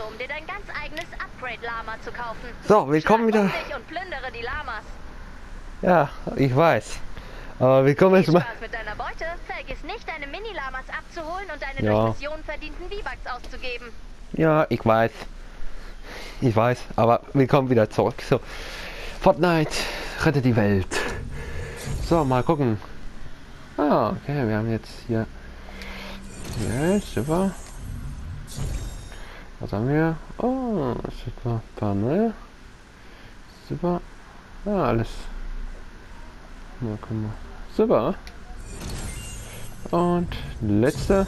um dir dein ganz eigenes Upgrade-Lama zu kaufen. So, willkommen wieder. Und plündere die Lamas. Ja, ich weiß. Aber willkommen jetzt Viel mal. Spaß mit deiner Beute. Vergiss nicht, deine Mini-Lamas abzuholen und deine Ja. durch Missionen verdienten V-Bucks auszugeben. Ja, ich weiß. Ich weiß, aber willkommen wieder zurück. So, Fortnite rettet die Welt. So, mal gucken. Ah, okay, wir haben jetzt hier. Ja, super. Was haben wir? Oh, super. Ein paar neue. Super. Ah, alles. Na, guck mal. Super. Und letzte.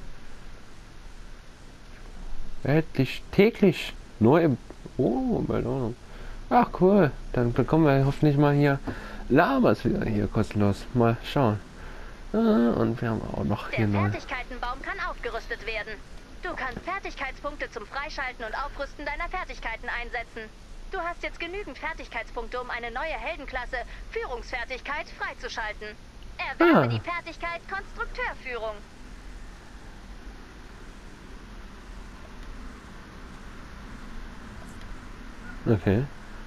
Täglich. Nur im. Oh, Belohnung. Ach cool. Dann bekommen wir hoffentlich mal hier Lamas wieder hier kostenlos. Mal schauen. Und wir haben auch noch hier Der neu. Fertigkeitenbaum kann aufgerüstet werden. Du kannst Fertigkeitspunkte zum Freischalten und Aufrüsten deiner Fertigkeiten einsetzen. Du hast jetzt genügend Fertigkeitspunkte, um eine neue Heldenklasse, Führungsfertigkeit, freizuschalten. Erwerbe die Fertigkeit Konstrukteurführung. Okay.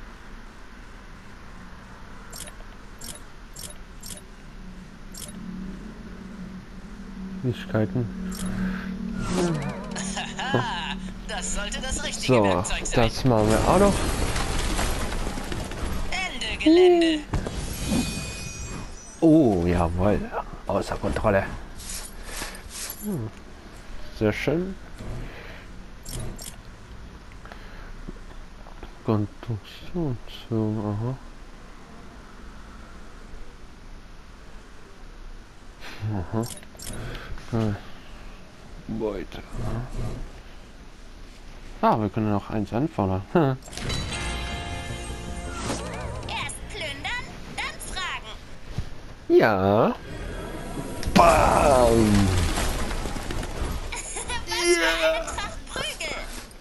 Fähigkeiten. Das sollte das richtige So, Werkzeug sein. das machen wir auch noch. Ende Gelände. Oh, jawohl. Außer Kontrolle. Sehr schön. Konstruktion. Aha. Aha. Okay. Beute. Ah, wir können noch eins anfordern. Erst plündern, dann fragen. Ja. Bam. Prügel.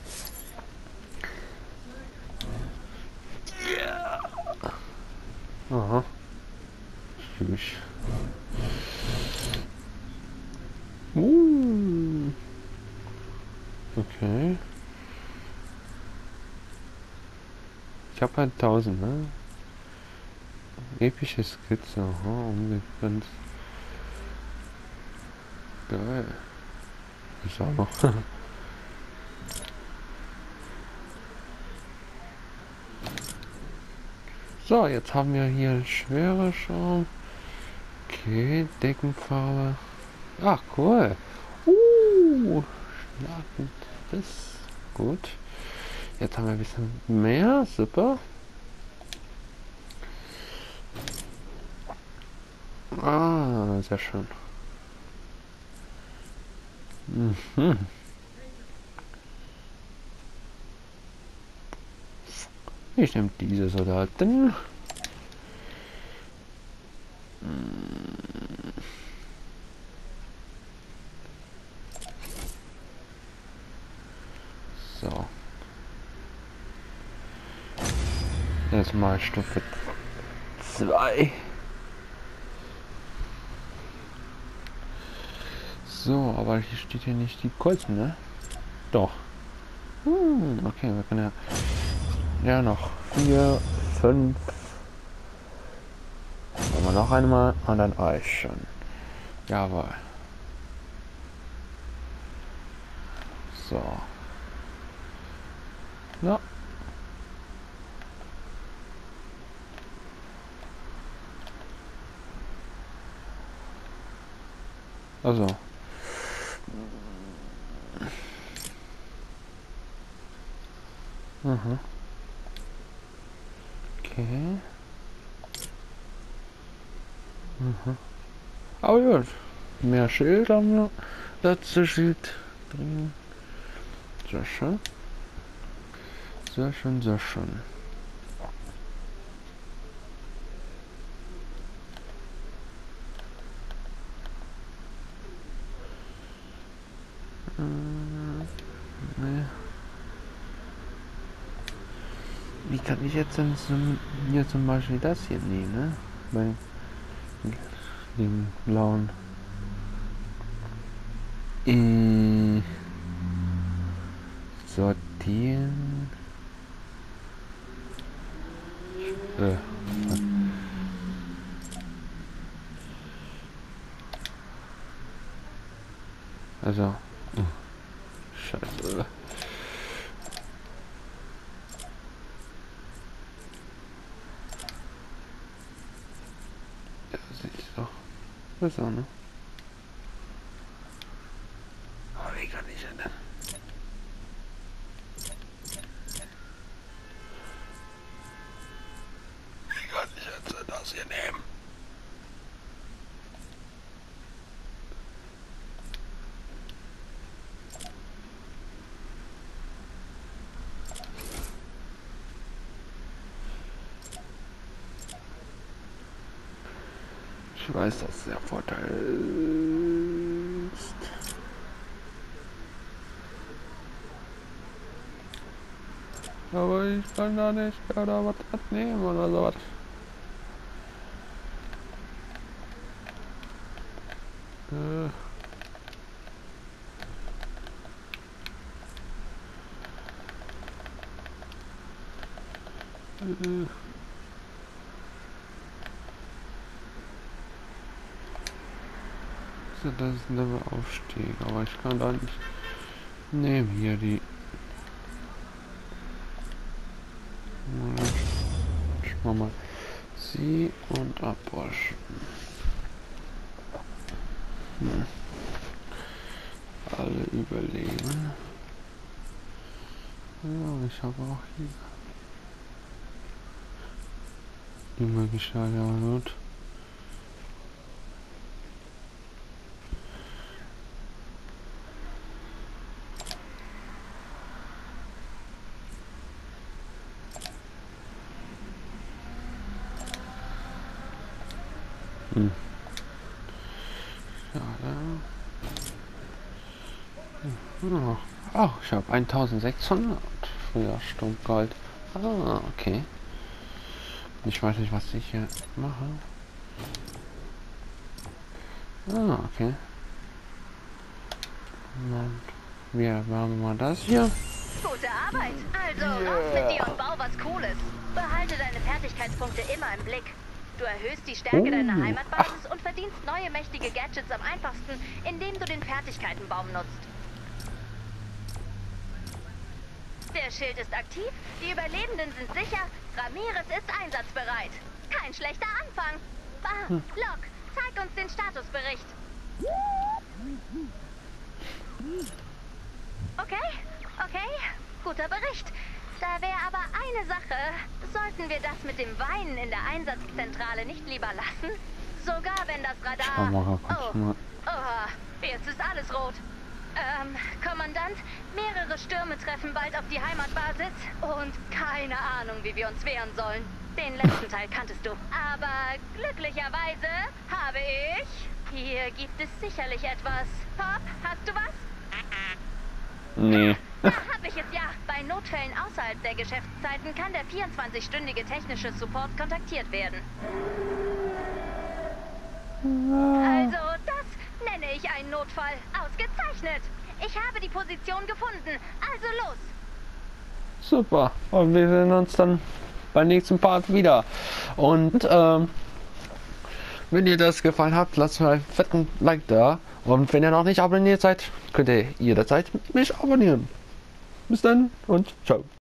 Aha. Tschüss. Okay. Ich habe halt 1000, ne? Epische Skizze, aha, umgegrenzt. Geil. Ist auch noch. So, jetzt haben wir hier schwere Schaum. Okay, Deckenfarbe. Ach, cool. Schlagend. Das ist gut. Jetzt haben wir ein bisschen mehr. Super. Ah, sehr schön. Mhm. Ich nehme diese Soldaten. So. Erstmal Stufe 2. So, aber hier steht hier nicht die Kolben, ne? Doch. Okay, wir können ja noch 4, 5. Machen wir noch einmal und dann reicht schon. Jawohl. So. Na. Also. Mhm. Okay. Mhm. Aber gut. Mehr Schild haben wir. Letzte Schild drin. Sehr schön. Sehr schön, sehr schön. Nee. Wie kann ich jetzt denn hier zum Beispiel das hier nehmen, ne? Bei dem blauen. den. Also. Scheiße. Ja, sieht doch besser, ne? Aber wie kann ich denn? Wie kann ich jetzt das hier nehmen? Ich weiß, dass der Vorteil ist. Aber ich kann da nicht oder was nehmen oder sowas. Das ist ein Levelaufstieg, aber ich kann da nicht nehmen hier die. Ich mach mal sie und abwaschen. Alle überleben. Ja, ich habe auch hier die Möglichkeit, ja gut. Ja, da. Oh, ich habe 1600 früher Stumpfgold. Ah, okay. Ich weiß nicht, was ich hier mache. Ah, okay. Und wir haben mal das hier. Gute Arbeit. Also, raus mit dir und bau was Cooles. Behalte deine Fertigkeitspunkte immer im Blick. Du erhöhst die Stärke deiner Heimatbasis und verdienst neue mächtige Gadgets am einfachsten, indem du den Fertigkeitenbaum nutzt. Der Schild ist aktiv, die Überlebenden sind sicher, Ramirez ist einsatzbereit. Kein schlechter Anfang. Locke, zeig uns den Statusbericht. Okay, guter Bericht. Da wäre aber eine Sache. Sollten wir das mit dem Weinen in der Einsatzzentrale nicht lieber lassen? Sogar wenn das Radar... Oha, jetzt ist alles rot. Kommandant, mehrere Stürme treffen bald auf die Heimatbasis und keine Ahnung, wie wir uns wehren sollen. Den letzten Teil kanntest du. Aber glücklicherweise habe ich... Hier gibt es sicherlich etwas. Pop, hast du was? Nee. Da hab ich es ja. Bei Notfällen außerhalb der Geschäftszeiten kann der 24-stündige technische Support kontaktiert werden. Also, das nenne ich einen Notfall. Ausgezeichnet. Ich habe die Position gefunden. Also los. Super. Und wir sehen uns dann beim nächsten Part wieder. Und wenn ihr das gefallen habt, lasst mir einen fetten Like da. Und wenn ihr noch nicht abonniert seid, könnt ihr jederzeit mich abonnieren. Bis dann und ciao.